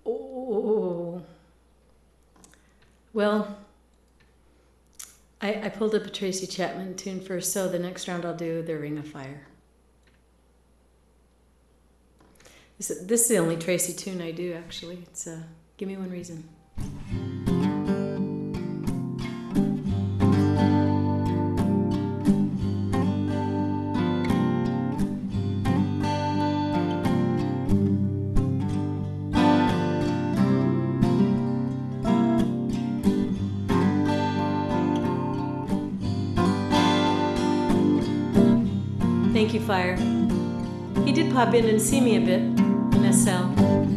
Oh, well, I pulled up a Tracy Chapman tune first, so the next round I'll do The Ring of Fire. This is the only Tracy tune I do, actually. It's Give Me One Reason. Thank you, Fire. He did pop in and see me a bit in SL.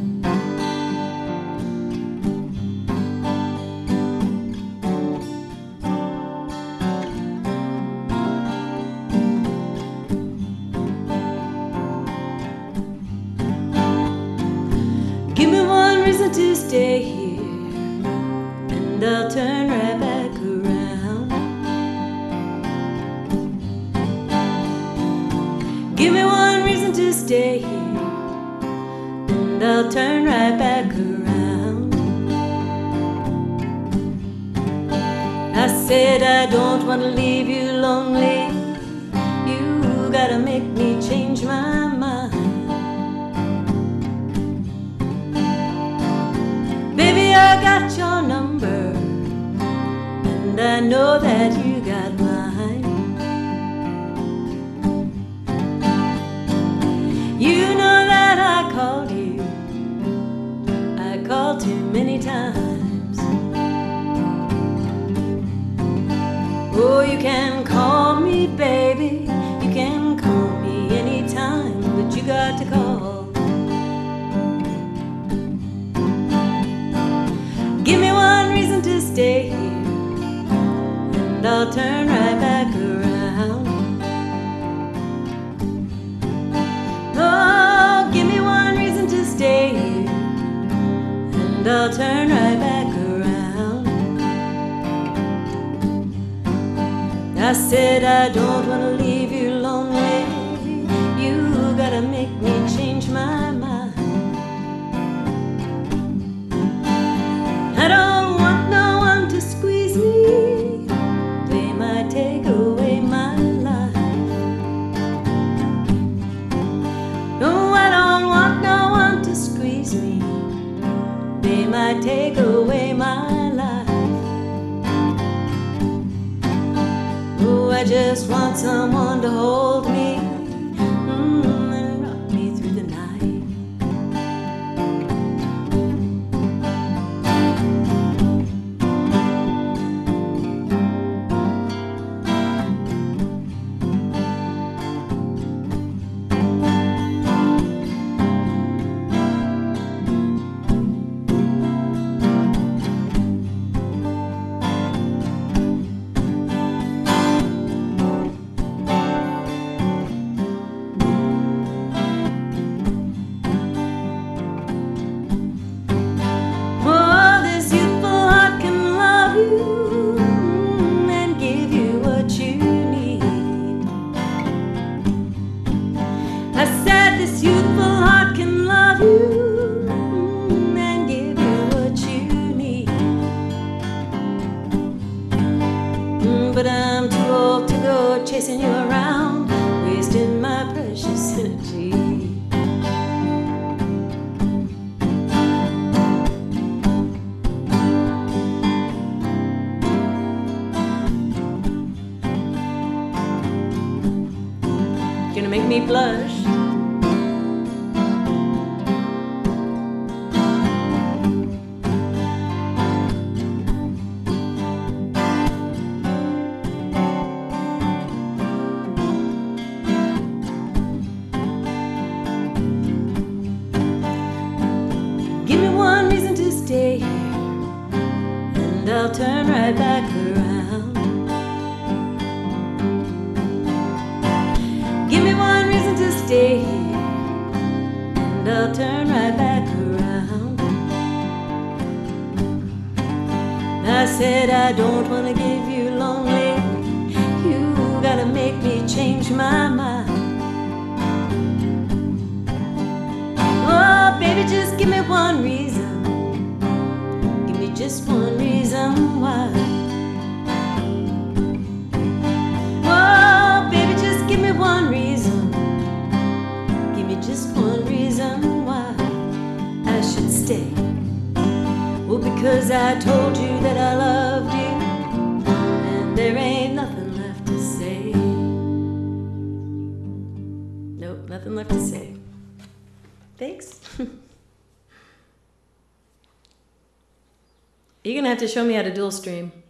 Give me one reason to stay here, and I'll turn right back around. Give me one reason to stay here, and I'll turn right back around. I said I don't want to leave you lonely. You gotta make me change my mind. Baby, I got your number, and I know that you got mine. You know that I called you, I called too many times. Oh, you can call me, baby, you can call me anytime, but you got to call. Give me one reason to stay here, and I'll turn right back around. Oh, give me one reason to stay here, and I'll turn right back around. I said I don't want to leave you lonely. You gotta make me change my mind. I don't want no one to squeeze me, they might take away my life. No, I don't want no one to squeeze me, they might take away my life. Oh, I just want someone to hold me and rock me through the night. But I'm too old to go chasing you around, wasting my precious energy. You're gonna make me blush. Give me one reason to stay here, and I'll turn right back around. Give me one reason to stay here, and I'll turn right back around. I said I don't want to give you lonely. You gotta make me change my mind. Oh, baby, just give me one reason, just one reason why. Oh, baby, just give me one reason. Give me just one reason why I should stay. Well, because I told you that I loved you, and there ain't nothing left to say. Nope, nothing left to say. Thanks. You're gonna have to show me how to dual stream.